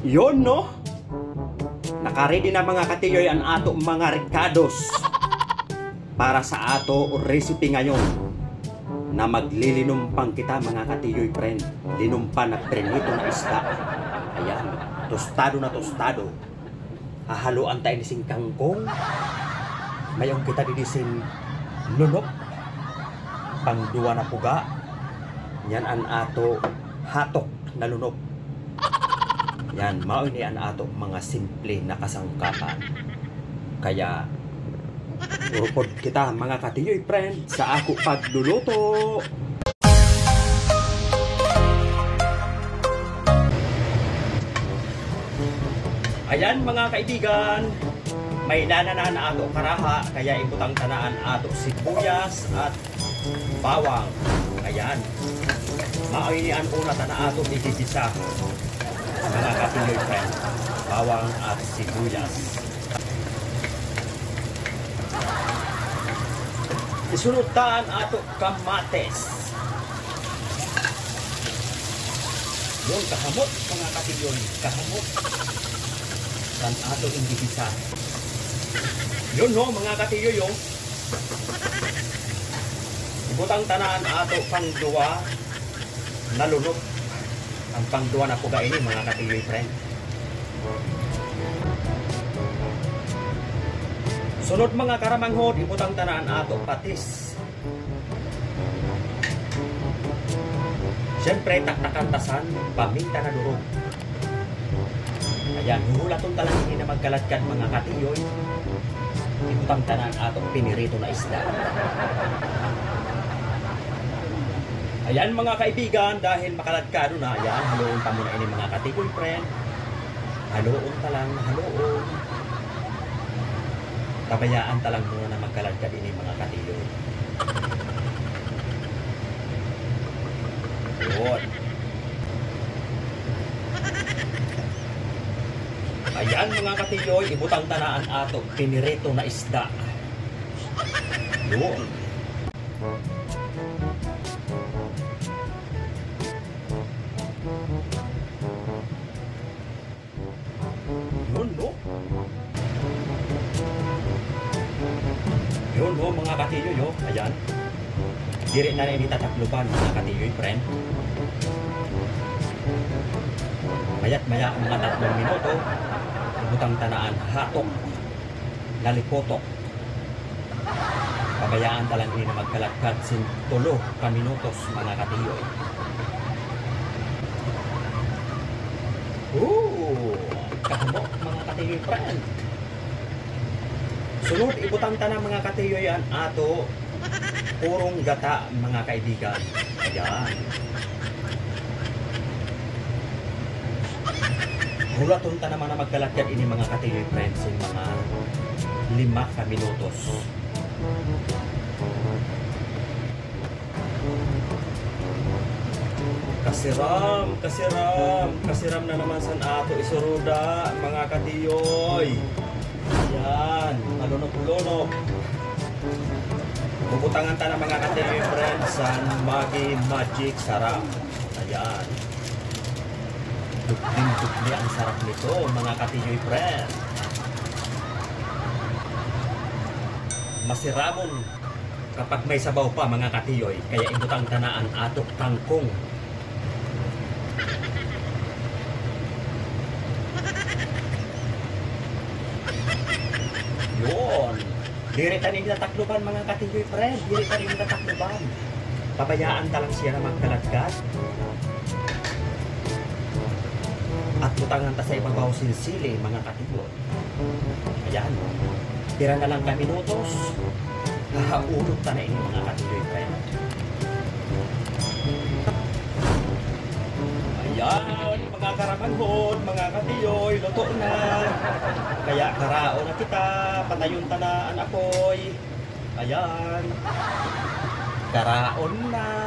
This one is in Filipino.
Yon no? Nakaready na mga katiyoy ang ato mga recados para sa ato recipe ngayon na maglilinumpang kita mga katiyoy friend. Linumpa na prenito na isda. Ayan, tostado na tostado. Hahaluan tayo ni sing kangkong. Mayong kita didisin lunok. Pangduwa na puga. Yan ang ato hatok na lunok. Yan, mao ni ang ato mga simple na kasangkapan. Kaya urupod kita mga katiyoy friend sa ako pagluluto. Ayan mga kaibigan, may nananaan na ato karaha, kaya ibutang tanaan ato sibuyas at bawang. Ayan, mao ni ang una na ato igigisa. Mga katiyoy friend, bawang at sibuyas. Isunutan ato kamates. Yun, kahamot mga katiyoy, kahamot. San ato igigisa. Yun no mga katiyoy yung ibutang tanaan ato pangduwa na lunok. Ang pangduwa na puga ini mga katiyoy friend. Sunod mga karamanghod, ibutang tanaan ato patis. Siyempre taktakan tasan, paminta na durog. Ayan, hulaton talang ini na magkaladkad mga katiyoy. Ibutang tanaan ato pinirito na isda. Ayan mga kaibigan, dahil makaladkado na, ayan, haluon pa muna ini mga katiyoy friend. Haluon talang, haluon. Tabayaan talang muna na magkaladkad ini mga katiyoy. Yun. Ayan mga katiyoy, ibutang tanaan ato pinirito na isda. Yun. Yun no? Yun no mga katiyoy oh. Ayan. Diri na rin itatakluban mga katiyoy friend. Mayat maya mga 3 minuto. Ibutang tanaan hatok. Nalipotok. Pabayaan talang ini na magkalagkad sin 3 ka minutos mga katiyoy. Kahamok mga katiyoy friend. Sunod ibutang tanang mga katiyoy ang ato purong gata mga kaibigan. Ayan. Hulaton ta naman na magkalagkad ini mga katiyoy friends in mga 5 ka minutos. Kasiram na naman san ato isuruda mga katiyoy. Ayan, malunok-lunok. Puputangan ta na mga katiyoy friends san Maggi Magic Sarap. Ayan. Dukli ang sarap nito mga katiyoy friend. Masiramon kapag may sabaw pa mga katiyoy, kaya ibutang tanaan ato kangkong. Yun. Diri tanin natakluban mga katiyoy friend, diri tanin natakluban. Pabayaan talang siya na magkalagkat. At butangan ta sa ibabaw silsili mga katiyoy. Ayan. Tira na lang ka minutos. Hahaulog ta na ini mga katiyoy friend. Ayan, mga karamanghod, mga katiyoy, luto na. Kaya karao na kita, patayon ta na ang apoy. Ayan. Karaon na.